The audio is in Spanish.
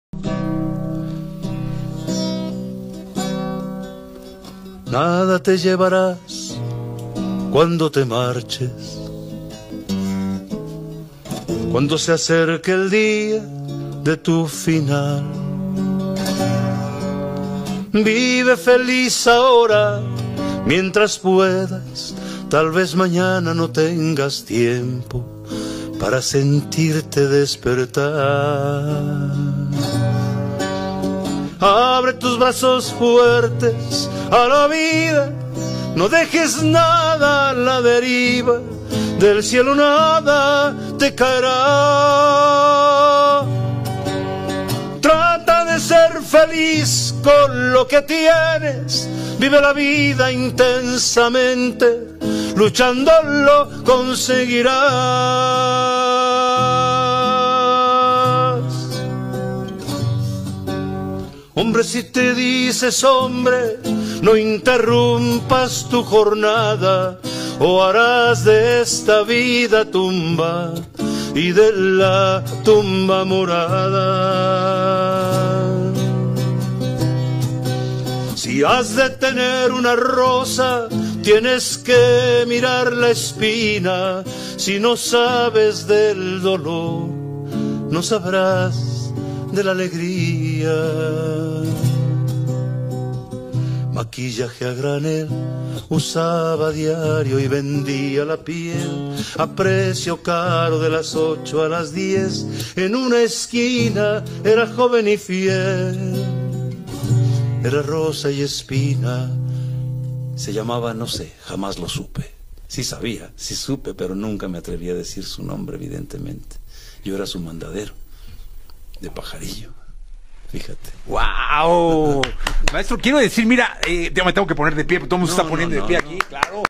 Nada te llevarás cuando te marches, cuando se acerque el día de tu final. Vive feliz ahora mientras puedas, tal vez mañana no tengas tiempo para sentirte despertar. Abre tus brazos fuertes a la vida, no dejes nada a la deriva, del cielo nada te caerá. Trata de ser feliz con lo que tienes, vive la vida intensamente, luchando lo conseguirás. Hombre, si te dices hombre, no interrumpas tu jornada, o harás de esta vida tumba y de la tumba morada. Si has de tener una rosa, tienes que mirar la espina. Si no sabes del dolor, no sabrás de la alegría. Maquillaje a granel usaba a diario y vendía la piel a precio caro de las 8 a las 10. En una esquina era joven y fiel, era rosa y espina. Se llamaba, no sé, jamás lo supe. Sí sabía, sí supe, pero nunca me atreví a decir su nombre, evidentemente. Yo era su mandadero de Pajarillo. Fíjate. ¡Wow! Maestro, quiero decir, mira, yo me tengo que poner de pie, todo el mundo se está poniendo de pie aquí, claro.